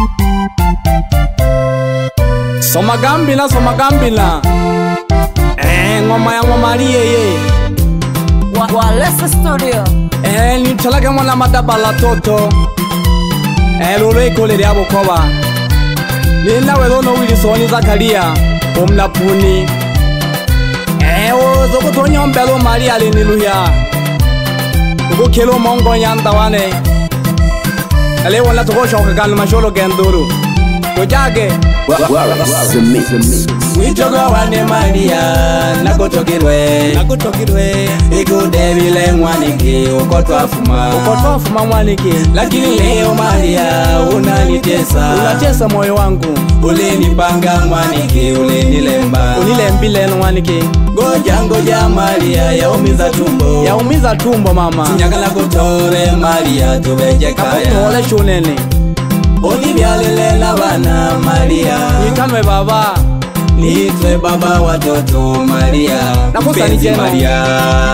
Somagambila ngoma ya Maria ye Walesa Studio ni talaga mwana madabala toto lolo ikole lya bukoba nina we dono Wilson Zakaria omlapuni ozo kutonyombelo Maria leniluya ukukelo mongo nyanda wane ale wala tokoshoka kana masholo genduru tojage Wichoga wane Maria nakutokirwe ikudebile mwaniki ukotwafuma mwaniki lakini leo Maria unanitesa moyo wangu ulinipanga mwaniki unilembile mwaniki ngoja Maria yaumiza tumbo mama sinyakala kutore Maria tubeje kaya kakutole shunene Onibyalelela bana Maria Nitanwe baba Nitwe baba watoto Maria Mpenzi Maria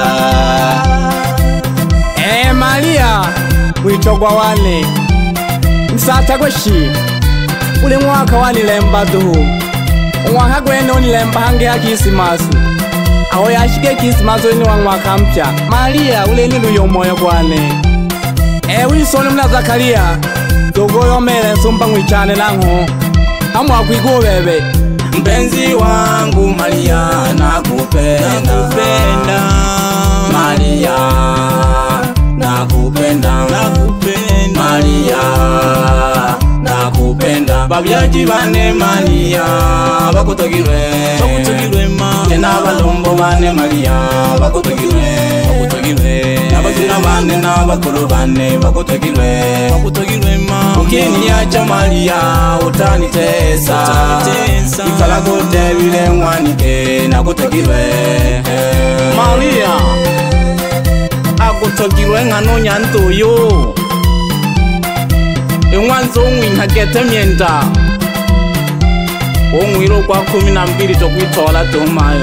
Maria Witogwa wane Msata kweshi Ule mwaka wani lemba duhu Mwaka gwene unilemba hange ya Kisimasi Aho yashike Kisimasi ni mwaka mpya Maria ule nilu yomoyo kwane Wilson mna Zakaria Togoyo mele nsumba ngwichane lango Amwa kwigo bebe Mpenzi wangu Maria nakupenda Maria nakupenda Maria nakupenda Babyaji bane Maria bakutogirwe ma Tena balombo bane Maria bakutogirwe Nabazina bane nabakuru bane bakutogirwe ma Ukini yacha Maria utanitesa Ikala kote vile mwanike nakutogirwe Maria akutogirwe ngano nyanto yo Enwanzo nkagete myenda Onwiro kwa 12 tokwitola tumayo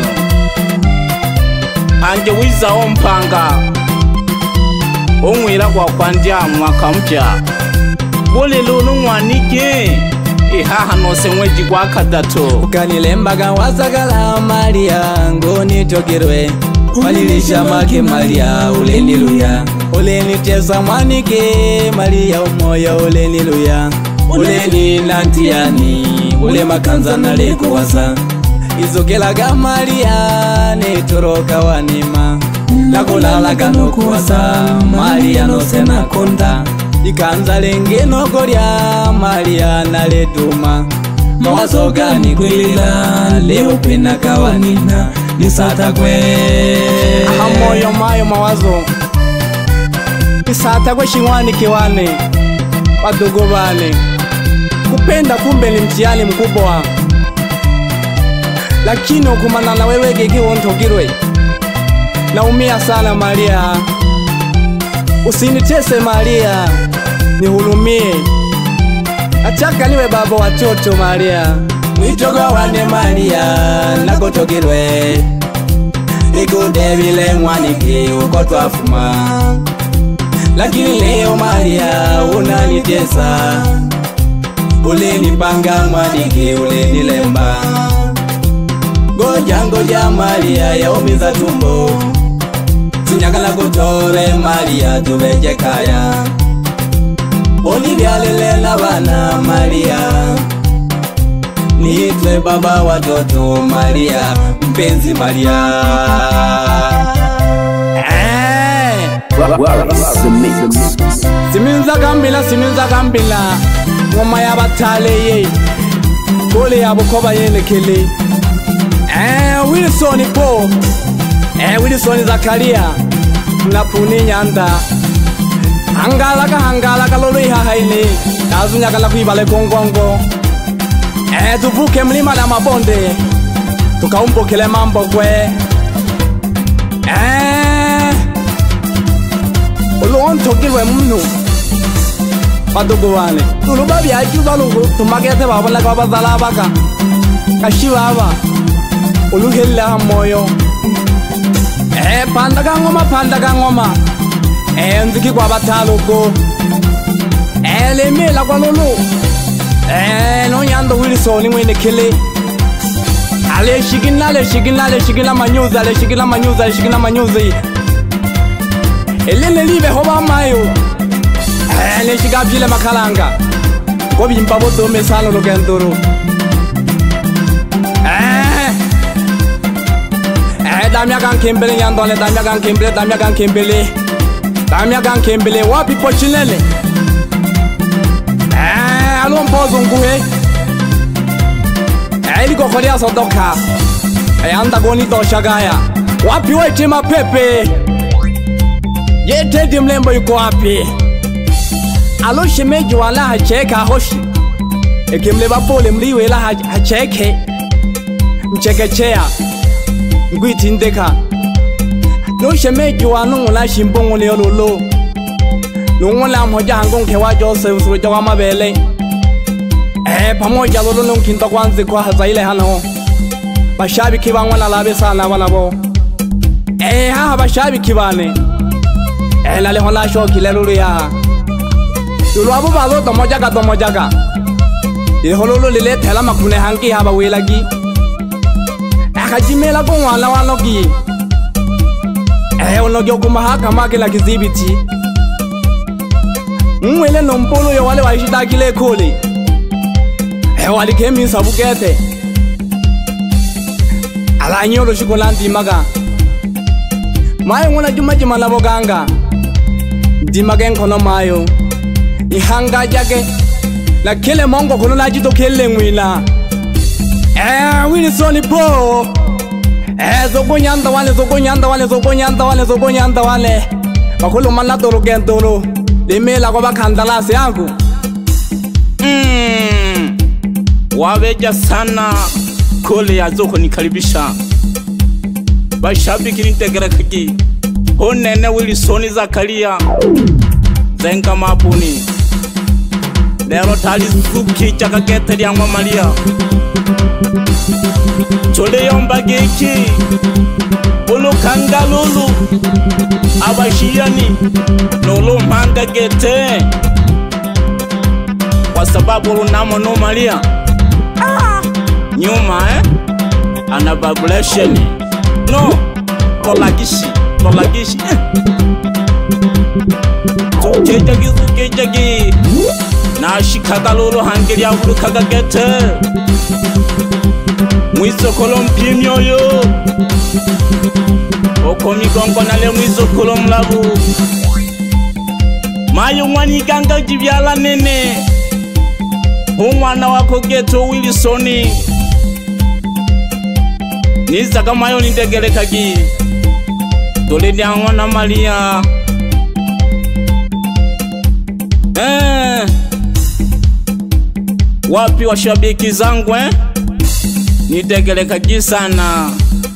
Anje wiza ompanga Onwira kwa kwandya mwaka mpya Bole lulu mwanike Ihaha nose mweji kwa kadato Ukanilembaga wazagala Maria ngoni togirwe Walilisha make Maria uleniluya Ulenitesa mwanike Maria umoya uleniluya Uleni nantiani ule makanza nalikuwasa Izokelaga Maria netoroka wanima Nakulalaga nokuwasa Maria nose nakonda Ikanza lenge nogoria Maria naleduma Mawazo gani kwilila leo pena kawanina Nisata kwe Amoyo mayo mawazo Nisata kwe shingwani kiwane Wadogo bane Kupenda kumbe ni mtihani mkubwa Lakini ukumana na wewe geki wontogirwe Naumia sana Maria Usinitese Maria Nihulumie Achaka niwe baba watoto Maria Mwitoga wane Maria nakutogirwe Ikudebile mwaniki ukotwafuma Lakini leo Maria unanitesa Ulinipanga mwaniki ulinilemba Ngoja Maria yaumiza tumbo Sinyakala kutore Maria tubeje kaya Onibyalelela bana Maria Nitwe baba watoto Maria Mpenzi Maria Siminza kambila Ngoma ya batale ye Kole ya bukoba yenekele Wilson po Wilson Zakaria Mnapuni nyanda Hangalaga lolo ihahaini Kazunyakala kuibale kongongo Tuvuke mlima na mabonde Tukaumbokele mambo kwe Uluontogirwe mnu Badugu wane Ulubabi ajuba lungu Tumagete babala kwa bazala baka Kashiwa aba Uluhela moyo Pandaga ngoma Nziki kwa bataluko Elemela kwa lulu No Nyando Wilson mwene kele. Ale shigina manyuza. Elele libe hoba mayo. Ne shigabile makalanga. Ko bimba bodo mesano lo gendoro. Damia kan kembele Nyando le damia kan kembele wapi pochinele. Alo mpozo nguhe. Iliko korea sodoka. Anda goni to shagaya. Wapi weche mapepe. Yete mlembo yuko wapi. Alo shemeji wala hacheka hoshi. Ekimleba pole mliwe la hacheke. Mchekechea. Ngwiti ndeka. No shemeji wanu la shimbongo le lolo. Nungula moja hangonke wa Jose usuja wa mabele. Pamoja lolo nunkinta kwanzi kwa hazaile hano. Bashabiki bangwana labe sana banabo. Haha bashabiki bane. Lale hona shoki lelo ya. Lolo abo balo tomojaga. Ile hololo lile tela makune hangi haba welagi. Akajimela ko wala wanogi. Onogyo kumahaka makela kizibiti. Mwele nombolo ya wale waishita kile kule. Wali kemi sabukete. Ala nyolo shikolandi maga. Mayo ngona juma la boganga. Dimaga nkono mayo. Ihanga jage. La kele mongo kono la jito kele ngwina. Wilson po. Zogo nyanda wale. Bakolo manado lo gendolo. Limela kwa bakandalasi yangu. Wabeja sana kole ya zoko nikaribisha. Bashabiki nitegera kaki. Honene Wilson Zakaria. Zenga mapuni. Lero tali suki chaka gete ya Maria. Chole yomba geki. Ulu kangalulu. Abashiani. Nolo manga gete. Kwa sababu lunamo no Maria. Nyuma anababulation. No. Tolagishi. Tukejagi. Na shikagalolo hangeli ya ulu kagagete. Mwiso kolompi myoyo. Okomi gongo nale mwiso kolomlabu. Mayo mwani ganga jivyala nene. Umwana wako geto Wilson. Niza kama yo nindegele kagi. Dole diangwa na Maria. Wapi washabiki zangu nindegele kagi sana.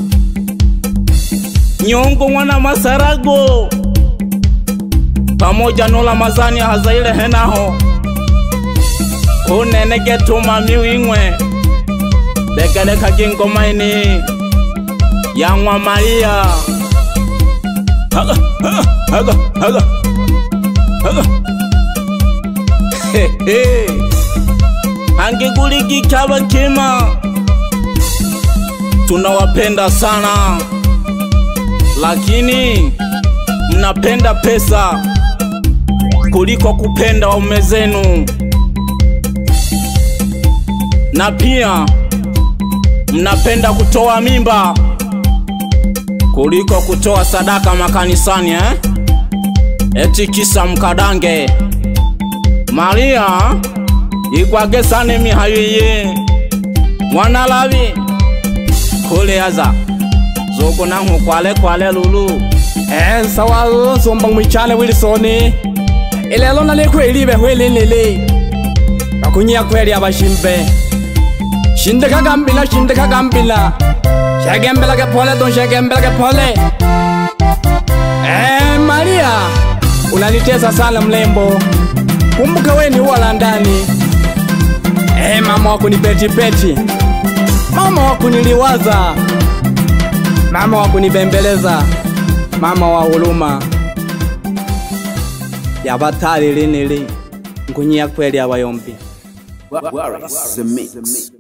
Nyongo mwana Masarago. Pamoja nola mazani hazaile henaho. Unene geto mami wingwe. Degele kagi ngoma ini. Yangwa Maria. Haga. Hangi guligi kaba kima. Tunawapenda sana. Lakini mnapenda pesa kuliko kupenda waume zenu. Na pia mnapenda kutoa mimba kuliko kutoa sadaka makanisani eti kisa mkadange. Maria ikwage sane mihayiye mwana labi kule aza zoko nangu kwale lulu. Sawa sombang mwichane Wilson. Ilelo na lekwe ilibe hwelelele. Bakunyia kweli abashimbe. Shindeka gambila. Shagembela ke pole. Maria, unanitesa sana mlembo. Kumbuka wewe ni wala ndani. Mama wako ni peti. Mama wako niliwaza. Mama wako ni bembeleza. Mama wa huruma. Yabatali linili. Ngunyia kweli abayombi. Waris the mix.